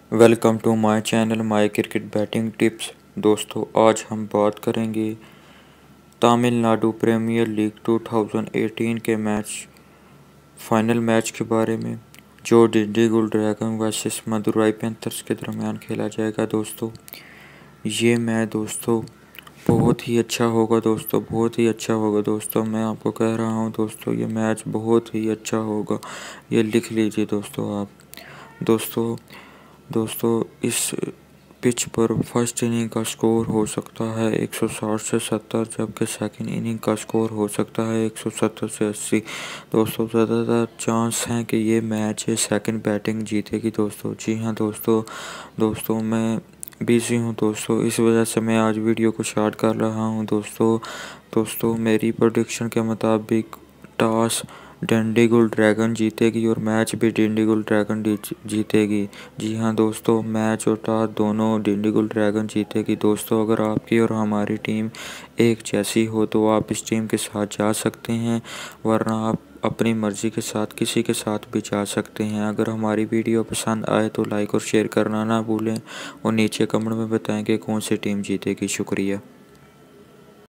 Welcome to my channel my cricket batting tips. दोस्तों, आज हम बात करेंगे तमिलनाडु प्रीमियर लीग 2018 के फाइनल मैच के बारे में, जो Dindigul dragon versus Madurai panthers के दरमियान खेला जाएगा। दोस्तों, ये मैच दोस्तों बहुत ही अच्छा होगा। दोस्तों, बहुत ही अच्छा होगा। दोस्तों, मैं आपको कह रहा हूँ दोस्तों, ये मैच बहुत ही अच्छा होगा। ये लिख लीजिए दोस्तों आप। दोस्तों दोस्तों इस पिच पर फर्स्ट इनिंग का स्कोर हो सकता है 160 से 70, जबकि सेकंड इनिंग का स्कोर हो सकता है 170 से 80। दोस्तों, ज़्यादातर चांस हैं कि ये मैच सेकंड बैटिंग जीतेगी। दोस्तों, जी हाँ दोस्तों। दोस्तों, मैं बिज़ी हूँ दोस्तों, इस वजह से मैं आज वीडियो को स्टार्ट कर रहा हूँ। दोस्तों मेरी प्रेडिक्शन के मुताबिक टॉस डिंडीगुल ड्रैगन जीतेगी और मैच भी डिंडीगुल ड्रैगन जीतेगी। जी हाँ दोस्तों, मैच और टॉस दोनों डिंडीगुल ड्रैगन जीतेगी। दोस्तों, अगर आपकी और हमारी टीम एक जैसी हो तो आप इस टीम के साथ जा सकते हैं, वरना आप अपनी मर्ज़ी के साथ किसी के साथ भी जा सकते हैं। अगर हमारी वीडियो पसंद आए तो लाइक और शेयर करना ना भूलें, और नीचे कमेंट में बताएं कि कौन सी टीम जीतेगी। शुक्रिया।